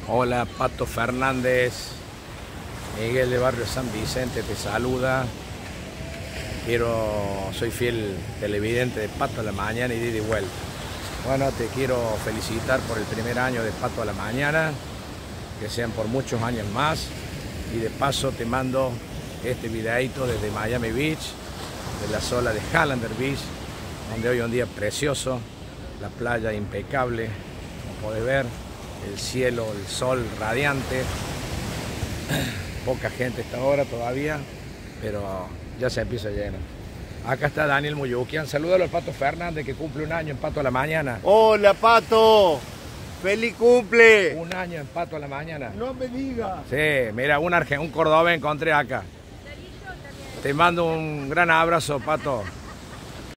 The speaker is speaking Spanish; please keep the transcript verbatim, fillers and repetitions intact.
Hola, Pato Fernández. Miguel de Barrio San Vicente te saluda. Quiero, soy fiel televidente de Pato a la Mañana y de ida y vuelta. Bueno, te quiero felicitar por el primer año de Pato a la Mañana, que sean por muchos años más. Y de paso te mando este videito desde Miami Beach, de la sola de Highlander Beach, donde hoy un día precioso, la playa impecable, como podés ver, el cielo, el sol radiante. Poca gente esta hora todavía, pero ya se empieza a llenar. Acá está Daniel Muyukian. Salúdalo al Pato Fernández, que cumple un año en Pato a la Mañana. Hola, Pato. ¡Feliz cumple! Un año en Pato a la Mañana. No me digas. Sí, mira, un, argen, un cordobés encontré acá. Te mando un gran abrazo, Pato.